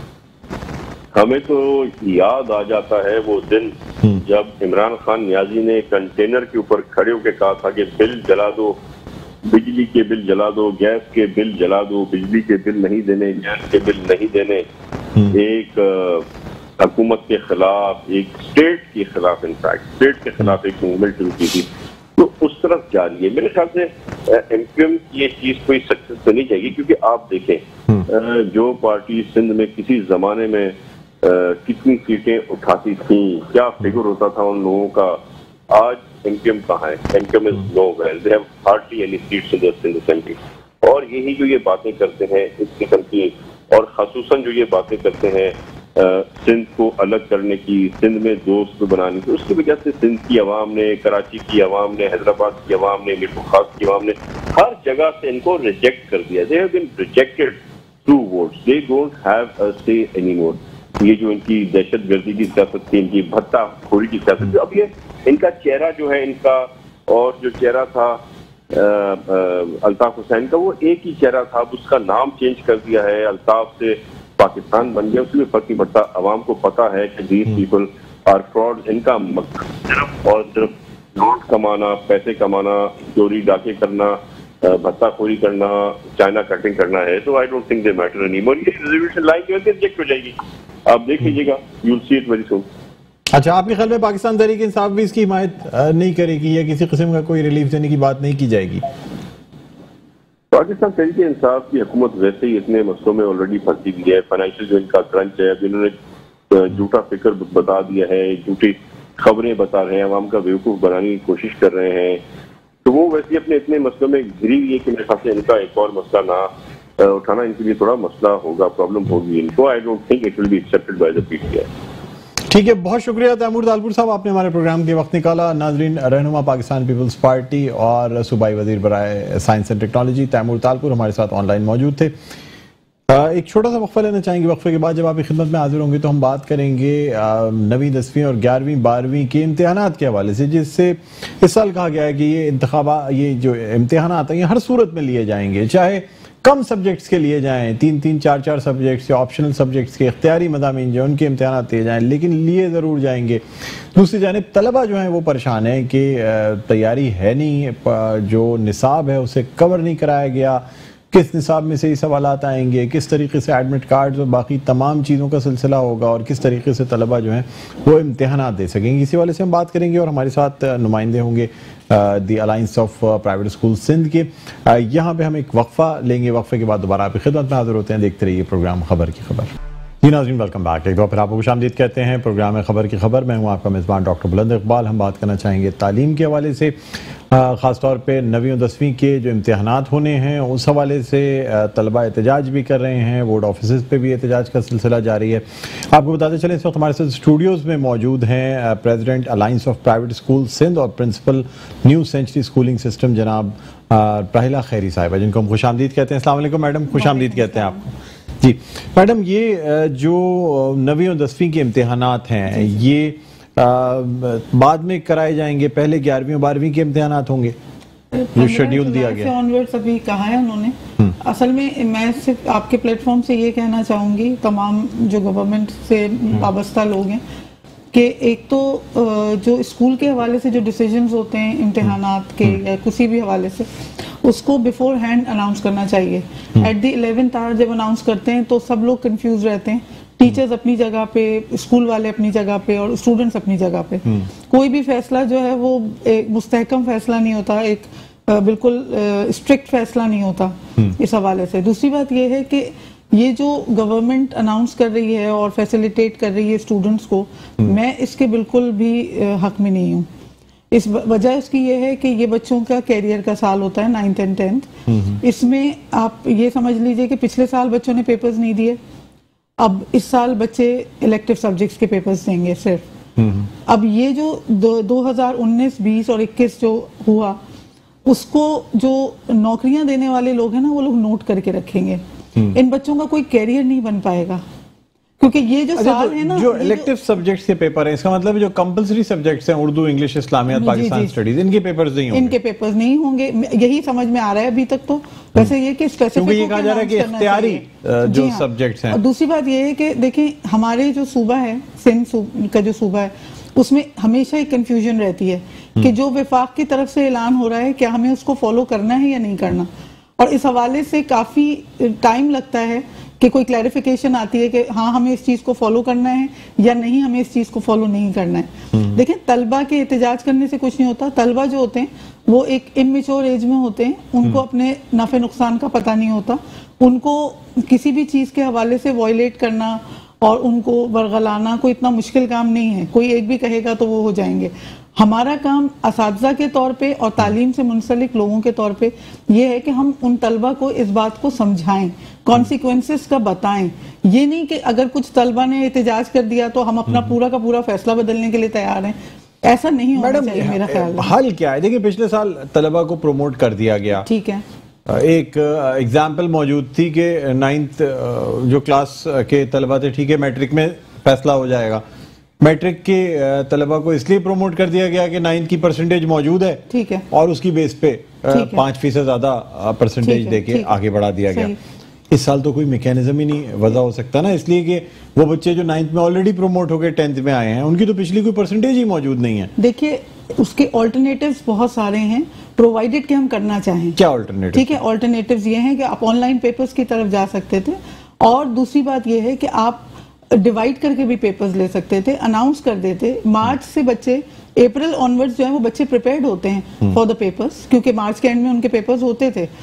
हमें तो याद आ जाता है वो दिन जब इमरान खान नियाजी ने कंटेनर के ऊपर खड़े होकर कहा था कि बिल जला दो, बिजली के बिल जला दो, गैस के बिल जला दो, बिजली के बिल नहीं देने, गैस के बिल नहीं देने। एक हुकूमत के खिलाफ, एक स्टेट के खिलाफ, इनफैक्ट स्टेट के खिलाफ एक मूवमेंट शुरू की थी। तो उस तरफ जा रही है। मेरे ख्याल से एमक्यूएम की ये चीज कोई सक्सेस तो नहीं जाएगी, क्योंकि आप देखें जो पार्टी सिंध में किसी जमाने में कितनी सीटें उठाती थी, क्या फिगर होता था उन लोगों का, आज एमक्यूएम कहाँ है? MQM is nowhere, they have hardly any seats in the Sindh assembly. और यही जो ये बातें करते हैं इस किस्म की, और खासूसन जो ये बातें करते हैं सिंध को अलग करने की, सिंध में दोस्त बनाने की, उसकी वजह से सिंध की अवाम ने, कराची की अवाम ने, हैदराबाद की अवाम ने, मिर्पुर खास की अवाम ने हर जगह से इनको रिजेक्ट कर दिया। They have been rejected through votes, they don't have a say anymore. ये जो इनकी दहशतगर्दी की सियासत थी, इनकी भत्ता खोरी की सियासत थी, अब ये इनका चेहरा जो है इनका, और जो चेहरा था अल्ताफ हुसैन का, वो एक ही चेहरा था। अब उसका नाम चेंज कर दिया है, अल्ताफ से पाकिस्तान बन गया। उसमें फर्क नहीं पड़ता, अवाम को पता है कि दीज पीपल आर फ्रॉड। इनका सिर्फ और सिर्फ नोट कमाना, पैसे कमाना, चोरी डाके करना, भत्ताखोरी करना, चाइना कटिंग करना है। तो I don't think they matter anymore. ये रिजर्वेशन लाइन जो है रिजेक्ट हो जाएगी, आप देख लीजिएगा, you will see it very soon. अच्छा, आपके ख्याल में पाकिस्तान तहरीक इंसाफ भी इसकी हिमायत नहीं करेगी या किसी किस्म का कोई रिलीफ देने की बात नहीं की जाएगी? पाकिस्तान तहरीक इंसाफ की हुकूमत वैसे ही इतने मसलों में ऑलरेडी फंसी हुई है। फाइनेंशियल जो इनका क्रंच है, अब इन्होंने झूठा फिक्र बता दिया है, झूठी खबरें बता रहे हैं, आवाम का बेवकूफ़ बनाने की कोशिश कर रहे हैं, तो वो वैसे अपने इतने मसलों में घिरी हुई है कि मेरे ख्याल से इनका एक और मसला ना उठाना इनके लिए थोड़ा मसला होगा, प्रॉब्लम होगी इनको। I don't think it will be accepted by the PTI. ठीक है, बहुत शुक्रिया तैमूर तालपुर साहब, आपने हमारे प्रोग्राम के वक्त निकाला। नाजरीन, रहनुमा पाकिस्तान पीपल्स पार्टी और सूबाई वजीर बराए science and technology Taimur Talpur हमारे साथ ऑनलाइन मौजूद थे। एक छोटा सा वक्फा लेना चाहेंगे, वक्फे के बाद जब आपकी खिदमत में हाजिर होंगे तो हम बात करेंगे नवीं दसवीं और ग्यारहवीं बारहवीं के इम्तिहानात के हवाले से, जिससे इस साल कहा गया है कि ये इंतखाबा ये जो इम्तिहानात हैं ये हर सूरत में लिए जाएंगे, चाहे कम सब्जेक्ट्स के लिए जाएं, तीन तीन चार चार सब्जेक्ट्स या ऑप्शनल सब्जेक्ट्स के इख्तियारी मदामीन जो उनके इम्तिहानात दिए जाएं, लेकिन लिए ज़रूर जाएंगे। दूसरी जानिब तलबा जो हैं वो परेशान हैं कि तैयारी है नहीं, जो निसाब है उसे कवर नहीं कराया गया, किस निसाब में से ये सवालात आएंगे, किस तरीके से एडमिट कार्ड्स और बाकी तमाम चीज़ों का सिलसिला होगा और किस तरीके से तलबा जो हैं वो इम्तिहानात दे सकेंगे, इसी वाले से हम बात करेंगे। और हमारे साथ नुमाइंदे होंगे the alliance of private school Sindh के। यहाँ पे हम एक वक्फा लेंगे, वक्फे के बाद दोबारा आपकी खिदमत में हाजिर होते हैं। देखते रहिए प्रोग्राम खबर की खबर। जी नाज़रीन, वेलकम बैक। एक बार फिर आपको खुशामदीद कहते हैं प्रोग्राम है खबर की खबर। मैं हूँ आपका मेज़बान डॉक्टर बुलंद इकबाल। हम बात करना चाहेंगे तालीम के हवाले से, ख़ासतौर पे नवीं और दसवीं के जो इम्तिहानात होने हैं उस हवाले से तलबा एहतजाज भी कर रहे हैं, बोर्ड ऑफिस पे भी एहतजाज का सिलसिला जारी है। आपको बताते चलें इस वक्त हमारे साथ स्टूडियोज़ में मौजूद हैं president alliance of private school Sindh और principal new century schooling system जनाब राहिला खैरी साहिबा, जिनको हम खुशामदीद कहते हैं। अस्सलाम वालेकुम मैडम, खुशामदीद कहते हैं आपको। जी मैडम, ये जो नवीं और दसवीं के इम्तिहानात हैं ये आ, बाद में कराए जाएंगे, पहले ग्यारहवीं और बारहवीं के इम्तिहानात होंगे जो शेड्यूल दिया गया ऑनवर्ड्स अभी कहा है उन्होंने। असल में मैं सिर्फ आपके प्लेटफॉर्म से ये कहना चाहूँगी तमाम जो गवर्नमेंट से वाबस्ता लोग हैं कि एक तो जो स्कूल के हवाले से जो डिसीजंस होते हैं इम्तिहानात के या किसी भी हवाले से, उसको बिफोर हैंड अनाउंस करना चाहिए। एट द इलेवेंथ आवर जब अनाउंस करते हैं तो सब लोग कंफ्यूज रहते हैं, टीचर्स अपनी जगह पे, स्कूल वाले अपनी जगह पे और स्टूडेंट्स अपनी जगह पे। कोई भी फैसला जो है वो एक मुस्तहकम फैसला नहीं होता, एक बिल्कुल स्ट्रिक्ट फैसला नहीं होता इस हवाले से। दूसरी बात ये है कि ये जो गवर्नमेंट अनाउंस कर रही है और फैसिलिटेट कर रही है स्टूडेंट्स को, मैं इसके बिल्कुल भी हक में नहीं हूँ। इस वजह इसकी ये है कि ये बच्चों का कैरियर का साल होता है, नाइन्थ एंड टेंथ। इसमें आप ये समझ लीजिए कि पिछले साल बच्चों ने पेपर्स नहीं दिए, अब इस साल बच्चे इलेक्टिव सब्जेक्ट्स के पेपर्स देंगे सिर्फ। अब ये जो दो हज़ार उन्नीस, बीस और इक्कीस जो हुआ, उसको जो नौकरियां देने वाले लोग हैं ना वो लोग नोट करके रखेंगे। इन बच्चों का कोई कैरियर नहीं बन पाएगा, क्योंकि ये जो अच्छा, साल तो है ना, जो इलेक्टिव सब्जेक्ट्स के पेपर हैं, इसका मतलब जो कंपलसरी सब्जेक्ट्स हैं उर्दू, इंग्लिश, इस्लामियात, पाकिस्तान स्टडीज, इनके पेपर्स नहीं होंगे। इनके पेपर्स नहीं होंगे, यही समझ में आ रहा है अभी तक। तो वैसे ये कि स्पेसिफिक ये कहा जा रहा है कि इख्तियारी जो सब्जेक्ट्स हैं। दूसरी बात ये है कि देखिए हमारे जो सूबा है, सिंध का जो सूबा है, उसमें हमेशा एक कंफ्यूजन रहती है कि जो विफाक की तरफ से ऐलान हो रहा है क्या हमें उसको फॉलो करना है या नहीं करना। और इस हवाले से काफी टाइम लगता है कि कोई क्लैरिफिकेशन आती है कि हाँ हमें इस चीज को फॉलो करना है या नहीं, हमें इस चीज को फॉलो नहीं करना है। देखें, तलबा के एहतजाज करने से कुछ नहीं होता। तलबा जो होते हैं वो एक इमेच्योर एज में होते हैं, उनको अपने नफे नुकसान का पता नहीं होता। उनको किसी भी चीज के हवाले से वॉयलेट करना और उनको बरगलाना कोई इतना मुश्किल काम नहीं है, कोई एक भी कहेगा तो वो हो जाएंगे। हमारा काम असातिज़ा के तौर पे और तालीम से मुंसलिक लोगों के तौर पे ये है कि हम उन तलबा को इस बात को समझाएं, कॉन्सिक्वेंसेस का बताएं। ये नहीं कि अगर कुछ तलबा ने एहतजाज कर दिया तो हम अपना पूरा का पूरा फैसला बदलने के लिए तैयार हैं। ऐसा नहीं होना चाहिए मेरा ख्याल है। हल क्या है? देखिए, पिछले साल तलबा को प्रमोट कर दिया गया, ठीक है। एक एग्जाम्पल मौजूद थी कि नाइन्थ जो क्लास के तलबा थे, ठीक है, मैट्रिक में फैसला हो जाएगा। मैट्रिक के तलबा को इसलिए प्रमोट कर दिया गया कि नाइन्थ की परसेंटेज मौजूद है, ठीक है, और उसकी बेस पे पांच फीसद ज्यादा परसेंटेज देके आगे बढ़ा दिया गया। इस साल तो कोई मैकेनिज्म ही नहीं वजह हो सकता ना, इसलिए कि वो बच्चे जो नाइन्थ में ऑलरेडी प्रमोट होकर टेंथ में आए हैं उनकी तो पिछली कोई परसेंटेज ही मौजूद नहीं है। देखिए, उसके ऑल्टरनेटिव्स बहुत सारे हैं, प्रोवाइडेड कि हम करना चाहें। क्या ऑल्टरनेटिव? ठीक है, ऑल्टरनेटिव्स ये हैं कि आप ऑनलाइन पेपर्स की तरफ जा सकते थे, और दूसरी बात ये है कि आप डिवाइड करके भी पेपर्स ले सकते थे, अनाउंस कर देते। मार्च से बच्चे, अप्रैल ऑनवर्ड्स जो है वो बच्चे प्रिपेयर्ड होते हैं फॉर द पेपर्स, क्योंकि मार्च के एंड में उनके पेपर्स होते थे।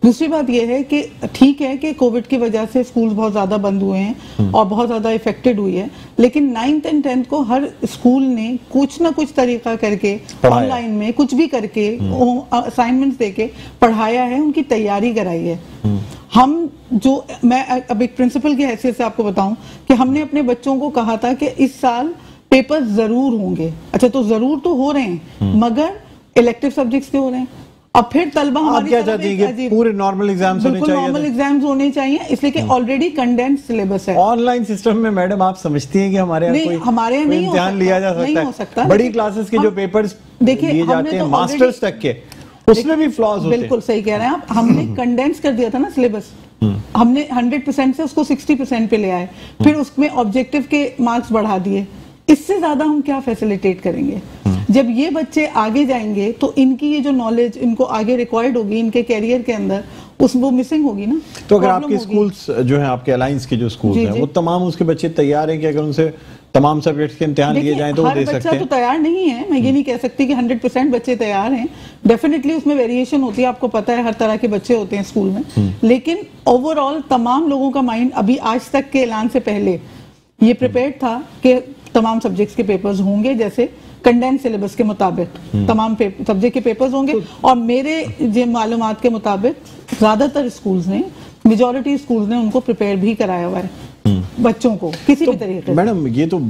दूसरी बात यह है कि ठीक है कि कोविड की वजह से स्कूल बहुत ज्यादा बंद हुए हैं और बहुत ज्यादा इफेक्टेड हुई है, लेकिन नाइन्थ एंड टेंथ को हर स्कूल ने कुछ ना कुछ तरीका करके ऑनलाइन में कुछ भी करके असाइनमेंट्स देके पढ़ाया है, उनकी तैयारी कराई है। हम जो मैं अब एक प्रिंसिपल की हैसियत से आपको बताऊं कि हमने अपने बच्चों को कहा था कि इस साल पेपर जरूर होंगे। अच्छा, तो जरूर तो हो रहे हैं मगर इलेक्टिव सब्जेक्ट्स के हो रहे हैं। अब फिर तलबा हमारी क्या चाहती है कि पूरे नॉर्मल एग्जाम्स होने चाहिए? नॉर्मल एग्जाम्स होने चाहिए, इसलिए कि ऑलरेडी कंडेंस सिलेबस है। ऑनलाइन सिस्टम में मैडम आप समझती हैं कि हमारे यहाँ कोई हमारे यहाँ नहीं इम्तिहान लिया जा सकता है? हो सकता, बड़ी क्लासेस के जो पेपर्स लिए जाते हैं मास्टर्स तक के, उसमें भी फ्लॉज होते हैं। बिल्कुल सही कह रहे हैं आप। हमने कंडेंस कर दिया था ना सिलेबस, हमने हंड्रेड परसेंट से उसको सिक्सटी परसेंट पे ले आए, फिर उसमें ऑब्जेक्टिव के मार्क्स बढ़ा दिए। इससे ज्यादा हम क्या फैसिलिटेट करेंगे? जब ये बच्चे आगे जाएंगे तो इनकी ये जो नॉलेज इनको आगे रिक्वायर्ड होगी इनके कैरियर के अंदर, उस वो मिसिंग होगी ना। तो अगर आपके स्कूल्स जो हैं, आपके अलायंस के जो स्कूल्स हैं, वो तमाम उसके बच्चे तैयार हैं कि अगर उनसे तमाम सब्जेक्ट्स के इम्तिहान लिए जाएं तो वो दे सकते हैं? हर बच्चा तो तैयार नहीं है, मैं ये नहीं कह सकती कि हंड्रेड परसेंट बच्चे तैयार हैं। डेफिनेटली उसमें वेरिएशन होती है, आपको पता है हर तरह के बच्चे होते हैं स्कूल में, लेकिन ओवरऑल तमाम लोगों का माइंड अभी आज तक के ऐलान से पहले ये प्रिपेयर्ड था कि तमाम सब्जेक्ट्स के पेपर्स होंगे, जैसे कंडेंस सिलेबस के मुताबिक तमाम सब्जेक्ट के पेपर्स होंगे। और मेरे मालूमात के मुताबिक ज्यादातर स्कूल्स ने, मेजॉरिटी स्कूल्स ने उनको प्रिपेयर भी कराया हुआ है बच्चों को किसी तो भी तरीके से। मैडम ये तो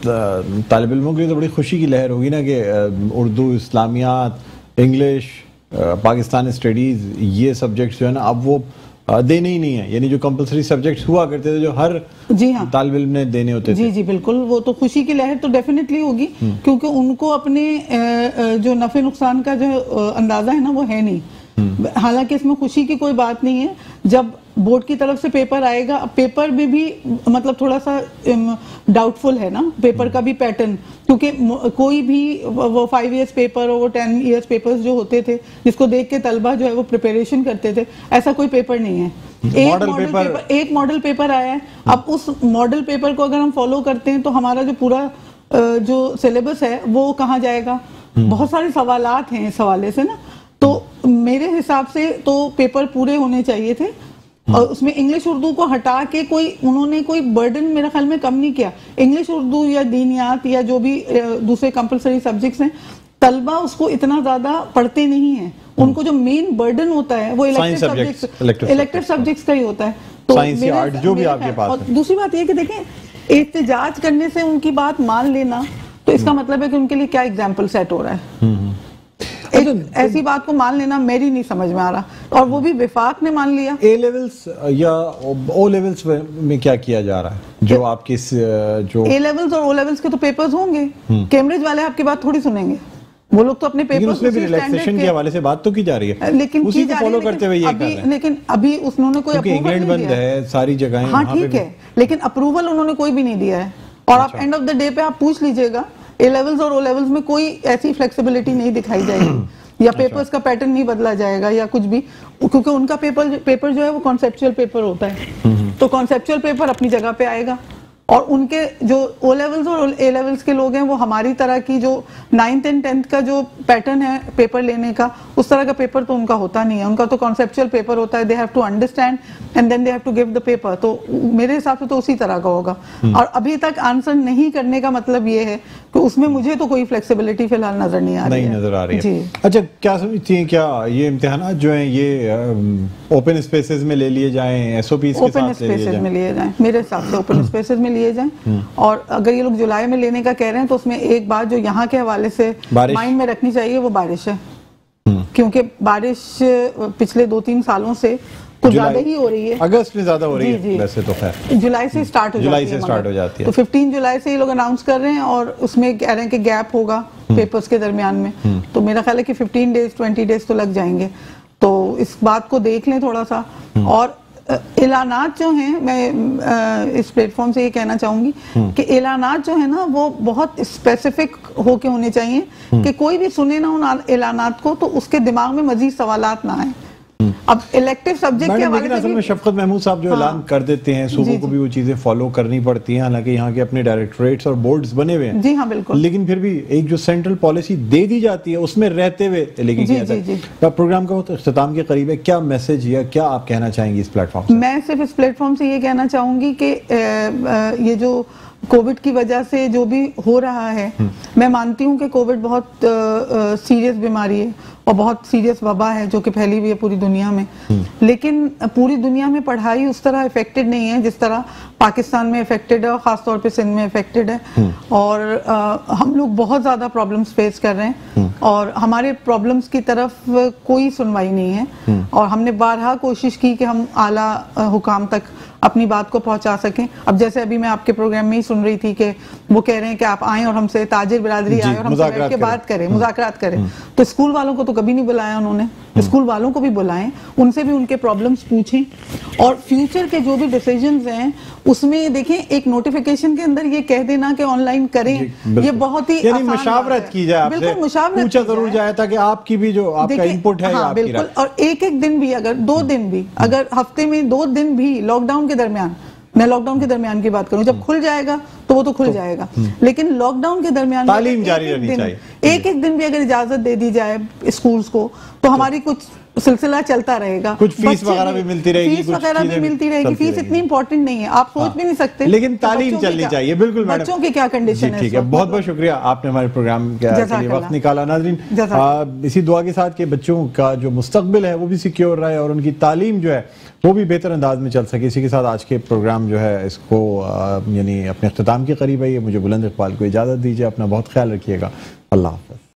तालिब इल्मों के लिए तो बड़ी खुशी की लहर होगी ना कि उर्दू, इस्लामियात, इंग्लिश, पाकिस्तानी स्टडीज, ये सब्जेक्ट्स जो है ना अब वो देने ही नहीं है, यानी जो कंपलसरी सब्जेक्ट्स हुआ करते थे जो हर जी हाँ तालिब इल्म ने देने होते जी थे। जी बिल्कुल, वो तो खुशी की लहर तो डेफिनेटली होगी, क्योंकि उनको अपने जो नफे नुकसान का जो अंदाजा है ना वो है नहीं। हालांकि इसमें खुशी की कोई बात नहीं है, जब बोर्ड की तरफ से पेपर आएगा, पेपर में भी मतलब थोड़ा सा डाउटफुल है ना पेपर का भी पैटर्न, क्योंकि कोई भी वो फाइव इयर्स पेपर और वो टेन इयर्स पेपर्स जो होते थे जिसको देख के तलबा जो है वो प्रिपरेशन करते थे, ऐसा कोई पेपर नहीं है। एक मॉडल पेपर, पेपर एक मॉडल पेपर आया है। अब उस मॉडल पेपर को अगर हम फॉलो करते हैं तो हमारा जो पूरा जो सिलेबस है वो कहाँ जाएगा? बहुत सारे सवालात हैं इस हवाले से ना। तो मेरे हिसाब से तो पेपर पूरे होने चाहिए थे, और उसमें इंग्लिश उर्दू को हटा के कोई उन्होंने कोई बर्डन मेरे ख्याल में कम नहीं किया। इंग्लिश उर्दू या दीनियात या जो भी दूसरे कंपलसरी सब्जेक्ट्स हैं, तलबा उसको इतना ज्यादा पढ़ते नहीं है। उनको जो मेन बर्डन होता है वो इलेक्टिव सब्जेक्ट्स इलेक्टिव सब्जेक्ट्स का ही होता है। तो मेरे, जो भी आपके पास और दूसरी बात यह कि देखें, एहतिजाज करने से उनकी बात मान लेना तो इसका मतलब है कि उनके लिए क्या एग्जाम्पल सेट हो रहा है। एक ऐसी बात को मान लेना मेरी नहीं समझ में आ रहा, और वो भी विफाक ने मान लिया। ए लेवल्स या ओ लेवल्स में क्या किया जा रहा है? जो आपके जो ए लेवल्स और ओ लेवल्स के तो पेपर्स होंगे, कैम्ब्रिज वाले आपकी बात थोड़ी सुनेंगे, वो लोग तो अपने पेपर उसमें भी रिलैक्सेशन के हवाले से बात तो की जा रही है, लेकिन उसी को फॉलो करते हुए ये कर रहे हैं। लेकिन अभी उन्होंने कोई अप्रूवल इंग्लैंड बंद है, सारी जगहें, हाँ ठीक है, लेकिन अप्रूवल उन्होंने कोई भी नहीं दिया है। और आप एंड ऑफ द डे पे आप पूछ लीजिएगा, ए लेवल्स और ओ लेवल्स में कोई ऐसी फ्लेक्सिबिलिटी नहीं दिखाई जाएगी या पेपर्स का पैटर्न नहीं बदला जाएगा या कुछ भी, क्योंकि उनका पेपर पेपर जो है वो कॉन्सेप्चुअल पेपर होता है। तो कॉन्सेप्चुअल पेपर अपनी जगह पे आएगा, और उनके जो ओ लेवल्स और ए लेवल्स के लोग हैं वो हमारी तरह की जो नाइन्थ एंड टेंथ का जो पैटर्न है पेपर लेने का, उस तरह का पेपर तो उनका होता नहीं है। उनका तो कॉन्सेप्चुअल पेपर होता है, they have to understand and then they have to give the paper. तो मेरे हिसाब से तो उसी तरह का होगा। और अभी तक आंसर नहीं करने का मतलब ये है कि उसमें मुझे तो कोई फ्लेक्सिबिलिटी फिलहाल नजर नहीं आ रही नहीं है। नजर आ रही है। अच्छा, क्या समझती हैं, क्या ये इम्तिहान जो है ये ओपन स्पेसेस में ले लिए जाएं, एसओपीज के साथ ले लिए जाएं? में लिए जाएं, मेरे हिसाब से ओपन स्पेसेस में लिए जाएं। और अगर ये लोग जुलाई में लेने का कह रहे हैं तो उसमें एक बात जो यहाँ के हवाले से माइंड में रखनी चाहिए वो बारिश है, क्योंकि बारिश पिछले दो तीन सालों से कुछ ज्यादा ही हो रही है। अगस्त में ज्यादा हो रही है वैसे तो, खैर जुलाई से स्टार्ट हो जुलाई से स्टार्ट हो जाती है। तो पंद्रह जुलाई से ये लोग अनाउंस कर रहे हैं, और उसमें कह रहे हैं कि गैप होगा पेपर्स के दरमियान में। तो मेरा ख्याल है कि पंद्रह डेज बीस डेज तो लग जाएंगे। तो इस बात को देख लें थोड़ा सा। और ऐलानात जो हैं, मैं इस प्लेटफॉर्म से ये कहना चाहूंगी कि ऐलानात जो है ना वो बहुत स्पेसिफिक होके होने चाहिए कि कोई भी सुने ना उन ऐलानात को तो उसके दिमाग में मजीद सवालात ना आए। अब इलेक्टिव सब्जेक्ट के हवाले लेकिन असल से में शफकत महमूद साहब जो हाँ। ऐलान कर देते हैं सूबों को भी वो चीजें फॉलो करनी पड़ती हैं, हालांकि यहाँ के अपने डायरेक्टरेट्स और बोर्ड्स बने हुए हैं। जी हाँ बिल्कुल, लेकिन फिर भी एक जो सेंट्रल पॉलिसी दे दी जाती है उसमें रहते हुए लेके जी, किया जी, जाता है। जी। तो प्रोग्राम का वो इख्तिताम के करीब है, क्या मैसेज या क्या आप कहना चाहेंगे इस प्लेटफॉर्म से? मैं सिर्फ इस प्लेटफॉर्म से ये कहना चाहूंगी कि ये जो कोविड की वजह से जो भी हो रहा है, मैं मानती हूँ कि कोविड बहुत सीरियस बीमारी है और बहुत सीरियस वबा है जो कि फैली हुई है पूरी दुनिया में, लेकिन पूरी दुनिया में पढ़ाई उस तरह इफेक्टेड नहीं है जिस तरह पाकिस्तान में इफेक्टेड है और ख़ासतौर पे सिंध में इफेक्टेड है। और आ, हम लोग बहुत ज़्यादा प्रॉब्लम्स फेस कर रहे हैं और हमारे प्रॉब्लम्स की तरफ कोई सुनवाई नहीं है और हमने बारहा कोशिश की कि हम आला हुकाम तक अपनी बात को पहुंचा सकें। अब जैसे अभी मैं आपके प्रोग्राम में ही सुन रही थी कि वो कह रहे हैं कि आप आएं और हमसे ताजिर बिरादरी आए और हमसे बैठ के बात करें, मुज़ाकरात करें। तो स्कूल वालों को तो कभी नहीं बुलाया उन्होंने, स्कूल वालों को भी बुलाएं, उनसे भी उनके प्रॉब्लम्स पूछें और फ्यूचर के जो भी डिसीजंस हैं उसमें देखें। एक नोटिफिकेशन के अंदर ये कह देना कि ऑनलाइन करें, ये बहुत ही यानी मुशावरत की जाए, आपसे पूछा जरूर जाए ताकि आपकी भी जो आपका इनपुट है हाँ, बिल्कुल। और एक एक दिन भी, अगर दो दिन भी, अगर हफ्ते में दो दिन भी लॉकडाउन के दरमियान, मैं लॉकडाउन के दरमियान की बात करूं, जब खुल जाएगा तो वो तो खुल तो, जाएगा, लेकिन लॉकडाउन के दरमियान तालीम जारी रहनी चाहिए। एक एक दिन भी अगर इजाजत दे दी जाए स्कूल्स को तो हमारी कुछ सिलसिला चलता रहेगा, कुछ फीस वगैरह भी मिलती रहेगी, फीस वगैरह भी मिलती रहेगी। फीस इतनी इंपॉर्टेंट नहीं है, आप सोच भी नहीं सकते, लेकिन तालीम चलनी चाहिए। बिल्कुल मैडम, बच्चों की क्या कंडीशन है। ठीक है, बहुत बहुत शुक्रिया, आपने हमारे प्रोग्राम के लिए वक्त निकाला। नाज़रीन, इसी दुआ के साथ कि बच्चों का जो मुस्तकबिल है वो भी सिक्योर रहे और उनकी तालीम जो है वो भी बेहतर अंदाज में चल सके। इसी के साथ आज के प्रोग्राम जो है इसको यानी अपने इख्तिताम के करीब है। ये मुझे बुलंद इकबाल को इजाज़त दीजिए, अपना बहुत ख्याल रखिएगा। अल्लाह हाफ़िज़।